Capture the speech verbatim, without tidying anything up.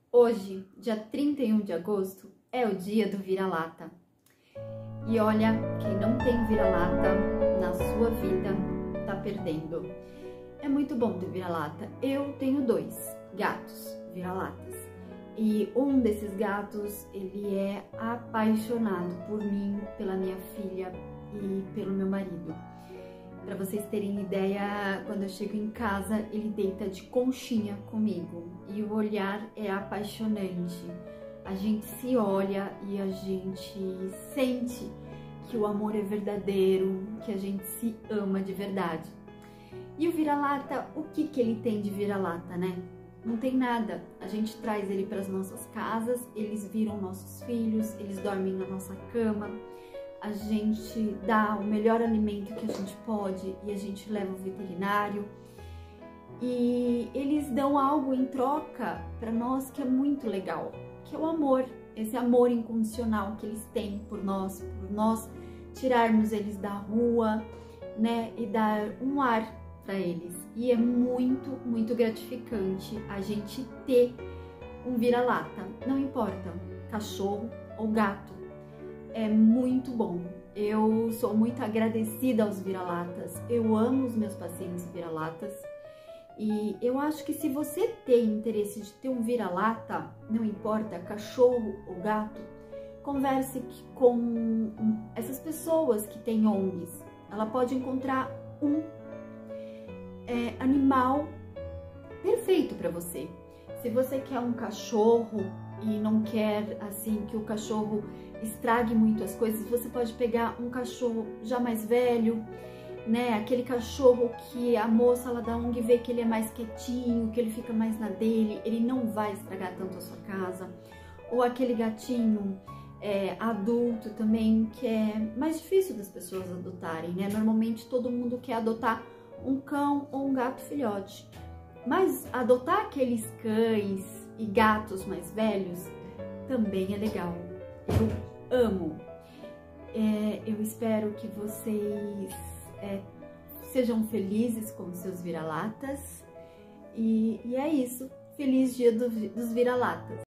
Hoje, dia trinta e um de agosto, é o dia do vira-lata. E olha, quem não tem vira-lata na sua vida tá perdendo. É muito bom ter vira-lata. Eu tenho dois gatos vira-latas. E um desses gatos, ele é apaixonado por mim, pela minha filha e pelo meu marido. Para vocês terem ideia, quando eu chego em casa, ele deita de conchinha comigo e o olhar é apaixonante. A gente se olha e a gente sente que o amor é verdadeiro, que a gente se ama de verdade. E o vira-lata, o que que ele tem de vira-lata, né? Não tem nada. A gente traz ele para as nossas casas, eles viram nossos filhos, eles dormem na nossa cama. A gente dá o melhor alimento que a gente pode e a gente leva ao veterinário. E eles dão algo em troca para nós que é muito legal, que é o amor, esse amor incondicional que eles têm por nós, por nós tirarmos eles da rua, né, e dar um ar para eles. E é muito, muito gratificante a gente ter um vira-lata, não importa, cachorro ou gato. É muito bom. Eu sou muito agradecida aos vira-latas. Eu amo os meus pacientes vira-latas. E eu acho que se você tem interesse de ter um vira-lata, não importa, cachorro ou gato, converse com essas pessoas que têm O N Gs. Ela pode encontrar um é, animal perfeito para você. Se você quer um cachorro e não quer assim que o cachorro estrague muito as coisas, você pode pegar um cachorro já mais velho, né? Aquele cachorro que a moça lá da O N G vê que ele é mais quietinho, que ele fica mais na dele, ele não vai estragar tanto a sua casa. Ou aquele gatinho é, adulto também, que é mais difícil das pessoas adotarem, né? Normalmente todo mundo quer adotar um cão ou um gato filhote. Mas adotar aqueles cães e gatos mais velhos também é legal. Eu amo. É, eu espero que vocês é, sejam felizes com seus vira-latas. E, e é isso. Feliz dia do, dos vira-latas.